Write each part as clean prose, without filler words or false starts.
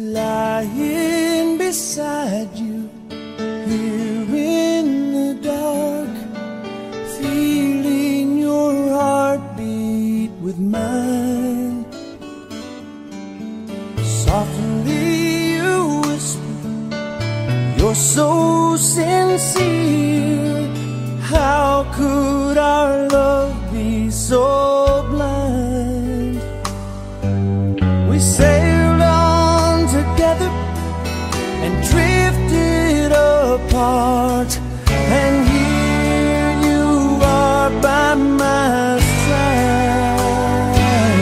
lying beside you here in the dark, feeling your heartbeat with mine. Softly you whisper, you're so sincere. How could our love be so blind? We sailed on together and drifted apart, and here you are by my side.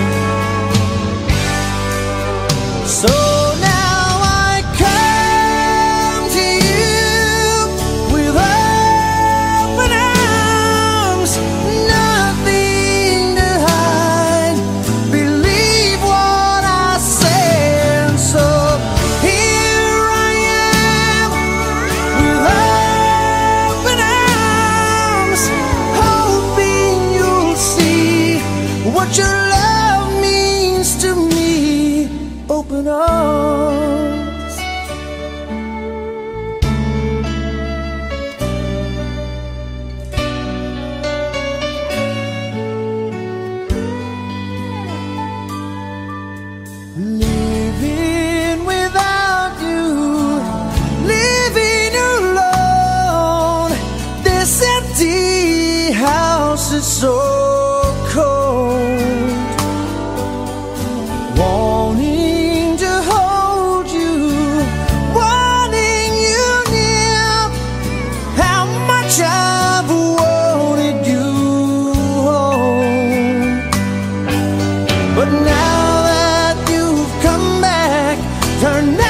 So now I come to you with open arms, nothing to hide. Believe what I say, and so here I am with open arms, hoping you'll see what your love means to me. Open arms. Living without you, living alone. This empty house is so cold. Wanting to hold you, wanting you near. How much I've wanted you home. But now that you've come back, turn